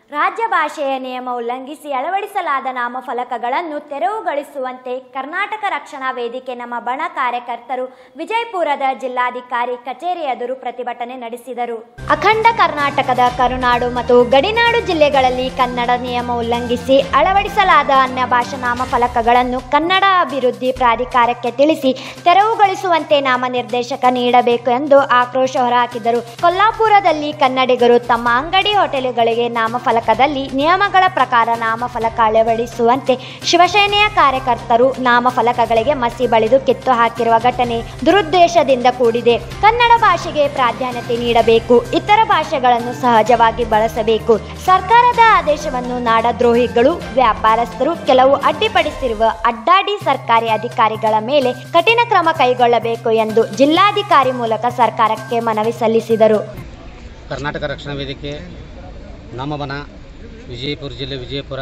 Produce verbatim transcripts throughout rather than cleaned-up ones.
ರಾಜ್ಯ ಭಾಷೆಯ ನಿಯಮ ಉಲ್ಲಂಘಿಸಿ ಅಳವಡಿಸಲಾದ ನಾಮಫಲಕಗಳನ್ನು ತೆರವುಗೊಳಿಸುವಂತೆ ಕರ್ನಾಟಕ ರಕ್ಷಣಾ ವೇದಿಕೆ ನಮ್ಮ ಬಣ ಕಾರ್ಯಕರ್ತರು ವಿಜಯಪುರದ ಜಿಲ್ಲಾಧಿಕಾರಿ ಕಚೇರಿ ಎದುರು ಪ್ರತಿಭಟನೆ ನಡೆಸಿದರು. ಅಖಂಡ ಕರ್ನಾಟಕದ ಕರುನಾಡು ಮತ್ತು ಗಡಿನಾಡು ಜಿಲ್ಲೆಗಳಲ್ಲಿ ಕನ್ನಡ ನಿಯಮ ಉಲ್ಲಂಘಿಸಿ ಅಳವಡಿಸಲಾದ ಅನ್ಯ ಭಾಷಾ ನಾಮಫಲಕಗಳನ್ನು ಕನ್ನಡ ಅಭಿವೃದ್ಧಿ ಪ್ರಾಧಿಕಾರಕ್ಕೆ ತಿಳಿಸಿ ತೆರವುಗೊಳಿಸುವಂತೆ ನಾಮನಿರ್ದೇಶಕ ನೀಡಬೇಕು ಎಂದು ಆಕ್ರೋಶ ಹೊರಹಾಕಿದರು. ಕೊಲ್ಲಾಪುರದಲ್ಲಿ ಕನ್ನಡಿಗರು ತಮ್ಮ ಅಂಗಡಿ ಹೋಟೆಲುಗಳಿಗೆ ನಾಮಫಲಕ ದಲ್ಲಿ ನಿಯಮಗಳ ಪ್ರಕಾರ ನಾಮಫಲಕ ಅಳವಡಿಸುವಂತೆ ಶಿವಸೇನೆಯ ಕಾರ್ಯಕರ್ತರು ನಾಮಫಲಕಗಳಿಗೆ ಮಸಿ ಬಳಿದು ಕಿತ್ತು ಹಾಕಿರುವ ಘಟನೆ ದುರುದ್ದೇಶದಿಂದ ಕೂಡಿದೆ. ಕನ್ನಡ ಭಾಷೆಗೆ ಪ್ರಾಧಾನ್ಯತೆ ನೀಡಬೇಕು, ಇತರ ಭಾಷೆಗಳನ್ನು ಸಹಜವಾಗಿ ಬಳಸಬೇಕು. ಸರ್ಕಾರದ ಆದೇಶವನ್ನು ನಾಡದ್ರೋಹಿಗಳು, ವ್ಯಾಪಾರಸ್ಥರು ಕೆಲವು ಅಡ್ಡಿಪಡಿಸಿರುವ ಅಡ್ಡಾಡಿ ಸರ್ಕಾರಿ ಅಧಿಕಾರಿಗಳ ಮೇಲೆ ಕಠಿಣ ಕ್ರಮ ಕೈಗೊಳ್ಳಬೇಕು ಎಂದು ಜಿಲ್ಲಾಧಿಕಾರಿ ಮೂಲಕ ಸರ್ಕಾರಕ್ಕೆ ಮನವಿ ಸಲ್ಲಿಸಿದರು. ಕರ್ನಾಟಕ ರಕ್ಷಣಾ ವೇದಿಕೆ ನಮ್ಮ ಬಣ ವಿಜಯಪುರ ಜಿಲ್ಲೆ ವಿಜಯಪುರ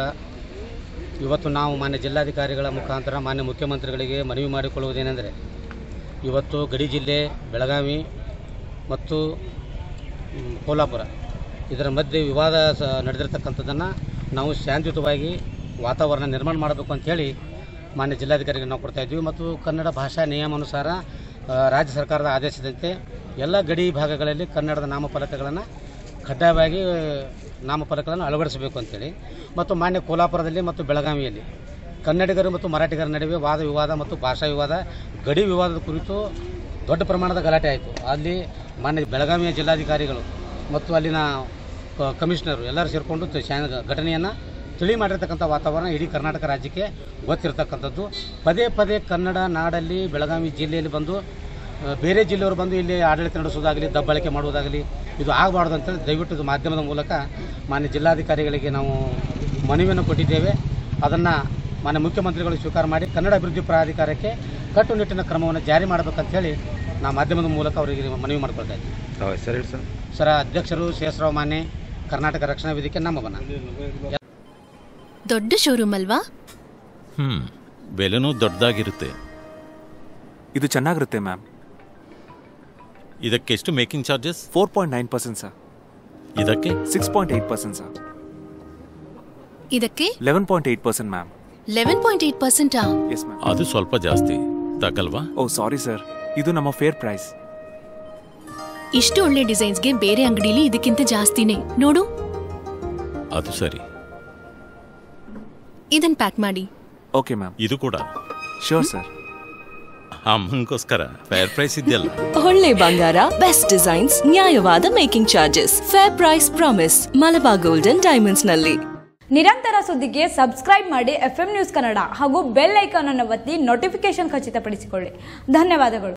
ಇವತ್ತು ನಾವು ಮಾನ್ಯ ಜಿಲ್ಲಾಧಿಕಾರಿಗಳ ಮುಖಾಂತರ ಮಾನ್ಯ ಮುಖ್ಯಮಂತ್ರಿಗಳಿಗೆ ಮನವಿ ಮಾಡಿಕೊಳ್ಳುವುದೇನೆಂದರೆ, ಇವತ್ತು ಗಡಿ ಜಿಲ್ಲೆ ಬೆಳಗಾವಿ ಮತ್ತು ಕೋಲ್ಹಾಪುರ ಇದರ ಮಧ್ಯೆ ವಿವಾದ ನಡೆದಿರ್ತಕ್ಕಂಥದ್ದನ್ನು ನಾವು ಶಾಂತಿಯುತವಾಗಿ ವಾತಾವರಣ ನಿರ್ಮಾಣ ಮಾಡಬೇಕು ಅಂಥೇಳಿ ಮಾನ್ಯ ಜಿಲ್ಲಾಧಿಕಾರಿಗೆ ನಾವು ಕೊಡ್ತಾ ಇದ್ವಿ. ಮತ್ತು ಕನ್ನಡ ಭಾಷಾ ನಿಯಮಾನುಸಾರ ರಾಜ್ಯ ಸರ್ಕಾರದ ಆದೇಶದಂತೆ ಎಲ್ಲ ಗಡಿ ಭಾಗಗಳಲ್ಲಿ ಕನ್ನಡದ ನಾಮಫಲಕಗಳನ್ನು ಕಡ್ಡಾಯವಾಗಿ ನಾಮಫಲಕಗಳನ್ನು ಅಳವಡಿಸಬೇಕು ಅಂತೇಳಿ, ಮತ್ತು ಮಾನ್ಯ ಕೋಲ್ಹಾಪುರದಲ್ಲಿ ಮತ್ತು ಬೆಳಗಾವಿಯಲ್ಲಿ ಕನ್ನಡಿಗರು ಮತ್ತು ಮರಾಠಿಗರ ನಡುವೆ ವಾದ ವಿವಾದ ಮತ್ತು ಭಾಷಾ ವಿವಾದ, ಗಡಿ ವಿವಾದದ ಕುರಿತು ದೊಡ್ಡ ಪ್ರಮಾಣದ ಗಲಾಟೆ ಆಯಿತು. ಅಲ್ಲಿ ಮಾನ್ಯ ಬೆಳಗಾವಿಯ ಜಿಲ್ಲಾಧಿಕಾರಿಗಳು ಮತ್ತು ಅಲ್ಲಿನ ಕಮಿಷನರು ಎಲ್ಲರೂ ಸೇರಿಕೊಂಡು ಘಟನೆಯನ್ನು ತಿಳಿ ಮಾಡಿರ್ತಕ್ಕಂಥ ವಾತಾವರಣ ಇಡೀ ಕರ್ನಾಟಕ ರಾಜ್ಯಕ್ಕೆ ಗೊತ್ತಿರತಕ್ಕಂಥದ್ದು. ಪದೇ ಪದೇ ಕನ್ನಡ ನಾಡಲ್ಲಿ ಬೆಳಗಾವಿ ಜಿಲ್ಲೆಯಲ್ಲಿ ಬಂದು ಬೇರೆ ಜಿಲ್ಲೆಯವರು ಬಂದು ಇಲ್ಲಿ ಆಡಳಿತ ನಡೆಸೋದಾಗಲಿ, ದಬ್ಬಾಳಿಕೆ ಮಾಡುವುದಾಗಲಿ ಇದು ಆಗಬಾರ್ದು ಅಂತೇಳಿ ದಯವಿಟ್ಟು ಇದು ಮಾಧ್ಯಮದ ಮೂಲಕ ಮಾನ್ಯ ಜಿಲ್ಲಾಧಿಕಾರಿಗಳಿಗೆ ನಾವು ಮನವಿಯನ್ನು ಕೊಟ್ಟಿದ್ದೇವೆ. ಅದನ್ನು ಮಾನ್ಯ ಮುಖ್ಯಮಂತ್ರಿಗಳು ಸ್ವೀಕಾರ ಮಾಡಿ ಕನ್ನಡ ಅಭಿವೃದ್ಧಿ ಪ್ರಾಧಿಕಾರಕ್ಕೆ ಕಟ್ಟುನಿಟ್ಟಿನ ಕ್ರಮವನ್ನು ಜಾರಿ ಮಾಡಬೇಕಂತೇಳಿ ನಾವು ಮಾಧ್ಯಮದ ಮೂಲಕ ಅವರಿಗೆ ಮನವಿ ಮಾಡ್ಕೊಳ್ತಾ ಇದ್ದೀವಿ. ಸರ್ ಸರ್ ಸರ ಅಧ್ಯಕ್ಷರು ಶೇಷರಾವ್ ಮಾನೆ, ಕರ್ನಾಟಕ ರಕ್ಷಣಾ ವೇದಿಕೆ ನಮ್ಮ ಬಣ. ದೊಡ್ಡ ಶೋರೂಮ್ ಅಲ್ವಾ? ಹ್ಮ್ ಬೆಲೆನೂ ದೊಡ್ಡದಾಗಿರುತ್ತೆ. ಇದು ಚೆನ್ನಾಗಿರುತ್ತೆ ಮ್ಯಾಮ್. ಇದಕ್ಕೆ ಎಷ್ಟು making charges? Four point nine percent sir. ಇದಕ್ಕೆ six point eight percent sir. ಇದಕ್ಕೆ eleven point eight percent ma'am. Eleven point eight ಪರ್ಸೆಂಟಾ? Yes ma'am. ಅದು ಸ್ವಲ್ಪ ಜಾಸ್ತಿ ತಗಲ್ವಾ? ಓ ಸಾರಿ ಸರ್, ಇದು ನಮ್ಮ ಫೇರ್ ಪ್ರೈಸ್. ಇಷ್ಟು ಒಳ್ಳೆ ಡಿಸೈನ್ಸ್ಗೆ ಬೇರೆ ಅಂಗಡಿಲಿ ಇದಕ್ಕಿಂತ ಜಾಸ್ತಿನೇ ನೋಡು. ಅದು ಸರಿ, ಇದನ್ ಪ್ಯಾಕ್ ಮಾಡಿ. Okay ma'am. ಇದು ಕೂಡ ಶೋರ್ ಸರ್. ಅಮ್ಮಂಗೋಸ್ಕರ ಫೇರ್ ಪ್ರೈಸ್ ಇದೆಯಲ್ಲ. ಒಳ್ಳೆ ಬಂಗಾರ, ಬೆಸ್ಟ್ ಡಿಸೈನ್ಸ್, ನ್ಯಾಯವಾದ making charges, fair price promise Malabar gold and diamonds ನಲ್ಲಿ. ನಿರಂತರ ಸುದ್ದಿಗೆ ಸಬ್ಸ್ಕ್ರೈಬ್ ಮಾಡಿ ಎಫ್ ಎಂ ನ್ಯೂಸ್ ಕನ್ನಡ ಹಾಗೂ ಬೆಲ್ ಐಕಾನ್ ಅನ್ನು ಒತ್ತಿ ನೋಟಿಫಿಕೇಶನ್ ಖಚಿತಪಡಿಸಿಕೊಳ್ಳಿ. ಧನ್ಯವಾದಗಳು.